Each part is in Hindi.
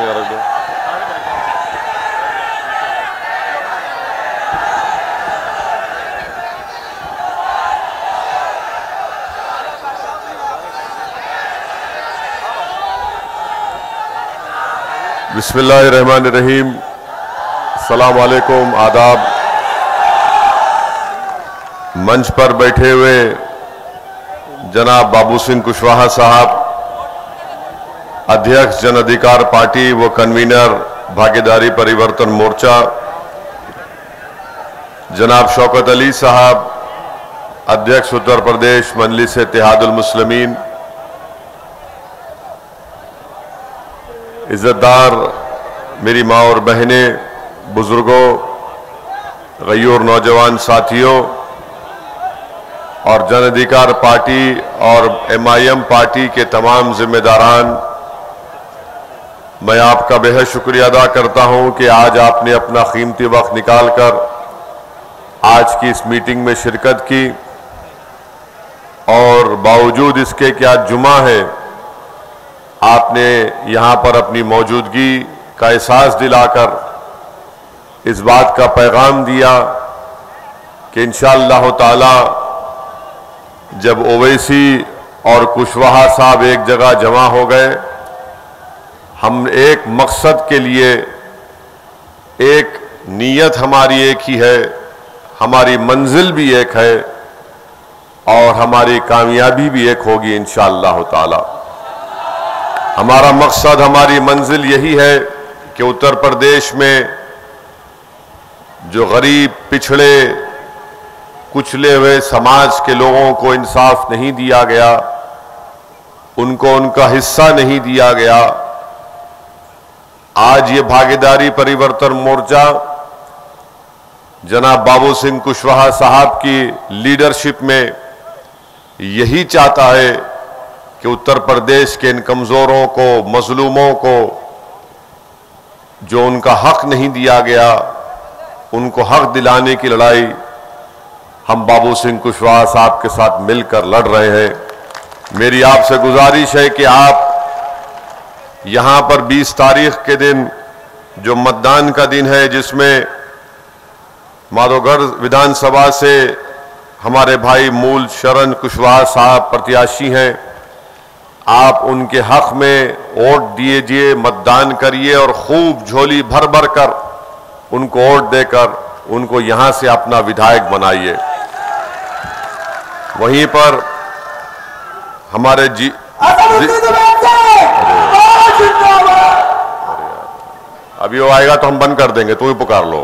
इसको यहाँ रख दो। बिस्मिल्लाहिर्रहमानिर्रहीम। अस्सलाम वालेकुम, आदाब। मंच पर बैठे हुए जनाब बाबू सिंह कुशवाहा साहब, अध्यक्ष जन अधिकार पार्टी व कन्वीनर भागीदारी परिवर्तन मोर्चा, जनाब शौकत अली साहब, अध्यक्ष उत्तर प्रदेश मजलिस इत्तेहादुल मुस्लिमीन, इज्जतदार मेरी माँ और बहनें, बुजुर्गों, गयूर नौजवान साथियों और जन अधिकार पार्टी और MIM पार्टी के तमाम जिम्मेदारान, मैं आपका बेहद शुक्रिया अदा करता हूं कि आज आपने अपना कीमती वक्त निकालकर आज की इस मीटिंग में शिरकत की और बावजूद इसके कि आज जुमा है, आपने यहां पर अपनी मौजूदगी का एहसास दिलाकर इस बात का पैगाम दिया कि इंशाअल्लाह ताला जब ओवैसी और कुशवाहा साहब एक जगह जमा हो गए, हम एक मकसद के लिए, एक नीयत हमारी एक ही है, हमारी मंजिल भी एक है और हमारी कामयाबी भी एक होगी इंशाअल्लाह ताला। हमारा मकसद, हमारी मंजिल यही है कि उत्तर प्रदेश में जो गरीब, पिछड़े, कुचले हुए समाज के लोगों को इंसाफ नहीं दिया गया, उनको उनका हिस्सा नहीं दिया गया, आज ये भागीदारी परिवर्तन मोर्चा जनाब बाबू सिंह कुशवाहा साहब की लीडरशिप में यही चाहता है कि उत्तर प्रदेश के इन कमजोरों को, मजलूमों को जो उनका हक नहीं दिया गया, उनको हक दिलाने की लड़ाई हम बाबू सिंह कुशवाहा साहब के साथ मिलकर लड़ रहे हैं। मेरी आपसे गुजारिश है कि आप यहां पर 20 तारीख के दिन जो मतदान का दिन है, जिसमें माधोगढ़ विधानसभा से हमारे भाई मूल शरण कुशवाहा साहब प्रत्याशी हैं, आप उनके हक में वोट दीजिए, मतदान करिए और खूब झोली भर भर कर उनको वोट देकर उनको यहां से अपना विधायक बनाइए। वहीं पर हमारे अभी वो आएगा तो हम बंद कर देंगे, तुम ही पुकार लो।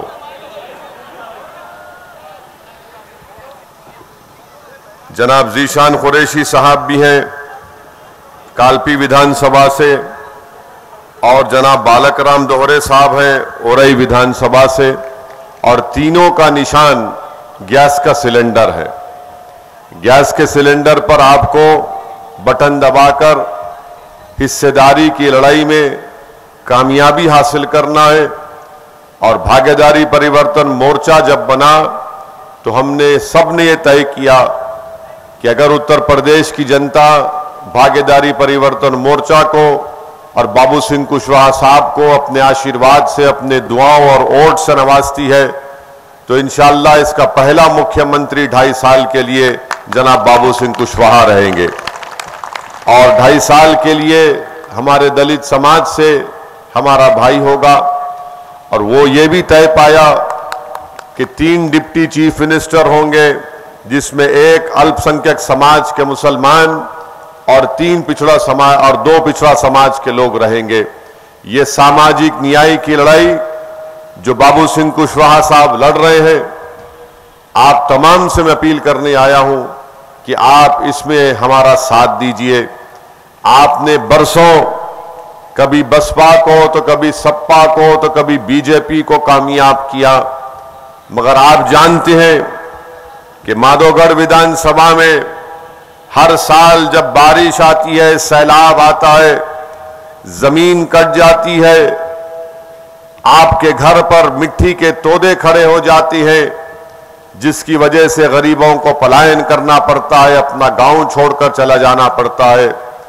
जनाब जीशान कुरैशी साहब भी हैं कालपी विधानसभा से और जनाब बालक राम दोहरे साहब हैं औरई विधानसभा से, और तीनों का निशान गैस का सिलेंडर है। गैस के सिलेंडर पर आपको बटन दबाकर हिस्सेदारी की लड़ाई में कामयाबी हासिल करना है। और भागीदारी परिवर्तन मोर्चा जब बना तो हमने सबने ये तय किया कि अगर उत्तर प्रदेश की जनता भागीदारी परिवर्तन मोर्चा को और बाबू सिंह कुशवाहा साहब को अपने आशीर्वाद से, अपने दुआओं और वोट से नवाजती है, तो इंशाअल्लाह इसका पहला मुख्यमंत्री 2.5 साल के लिए जनाब बाबू सिंह कुशवाहा रहेंगे। और 2.5 साल के लिए हमारे दलित समाज से हमारा भाई होगा। और वो ये भी तय पाया कि 3 डिप्टी चीफ मिनिस्टर होंगे, जिसमें एक अल्पसंख्यक समाज के मुसलमान और 3 पिछड़ा समाज और 2 पिछड़ा समाज के लोग रहेंगे। ये सामाजिक न्याय की लड़ाई जो बाबू सिंह कुशवाहा साहब लड़ रहे हैं, आप तमाम से मैं अपील करने आया हूं कि आप इसमें हमारा साथ दीजिए। आपने बरसों कभी बसपा को, तो कभी सपा को, तो कभी बीजेपी को कामयाब किया, मगर आप जानते हैं कि माधोगढ़ विधानसभा में हर साल जब बारिश आती है, सैलाब आता है, जमीन कट जाती है, आपके घर पर मिट्टी के तोदे खड़े हो जाती हैं, जिसकी वजह से गरीबों को पलायन करना पड़ता है, अपना गांव छोड़कर चला जाना पड़ता है।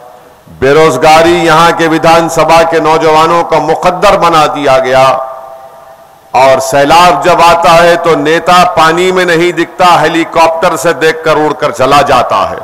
बेरोजगारी यहां के विधानसभा के नौजवानों का मुकद्दर बना दिया गया, और सैलाब जब आता है तो नेता पानी में नहीं दिखता, हेलीकॉप्टर से देखकर उड़कर चला जाता है।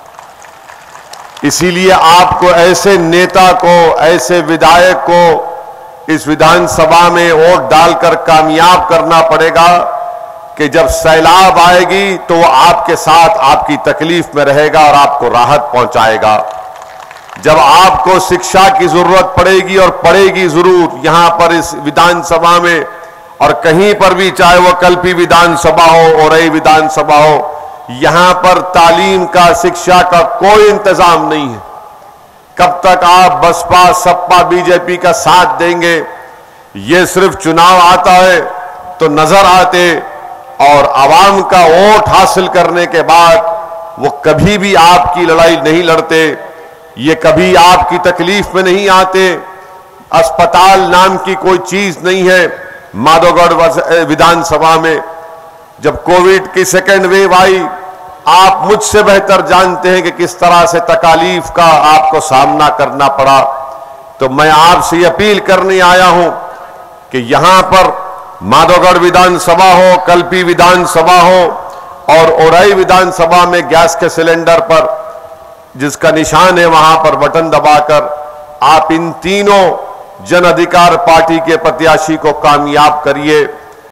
इसीलिए आपको ऐसे नेता को, ऐसे विधायक को इस विधानसभा में वोट डालकर कामयाब करना पड़ेगा कि जब सैलाब आएगी तो वो आपके साथ आपकी तकलीफ में रहेगा और आपको राहत पहुंचाएगा। जब आपको शिक्षा की जरूरत पड़ेगी, और पड़ेगी जरूर यहां पर इस विधानसभा में और कहीं पर भी, चाहे वो कल्पी विधानसभा हो, औरई विधानसभा हो, यहां पर तालीम का, शिक्षा का कोई इंतजाम नहीं है। कब तक आप बसपा, सपा, बीजेपी का साथ देंगे? ये सिर्फ चुनाव आता है तो नजर आते, और आवाम का वोट हासिल करने के बाद वो कभी भी आपकी लड़ाई नहीं लड़ते, ये कभी आपकी तकलीफ में नहीं आते। अस्पताल नाम की कोई चीज नहीं है। माधोगढ़ विधानसभा में जब कोविड की सेकेंड वेव आई, आप मुझसे बेहतर जानते हैं कि किस तरह से तकालीफ का आपको सामना करना पड़ा। तो मैं आपसे अपील करने आया हूं कि यहां पर माधोगढ़ विधानसभा हो, कल्पी विधानसभा हो और औरई विधानसभा में गैस के सिलेंडर पर जिसका निशान है वहां पर बटन दबाकर आप इन तीनों जन अधिकार पार्टी के प्रत्याशी को कामयाब करिए।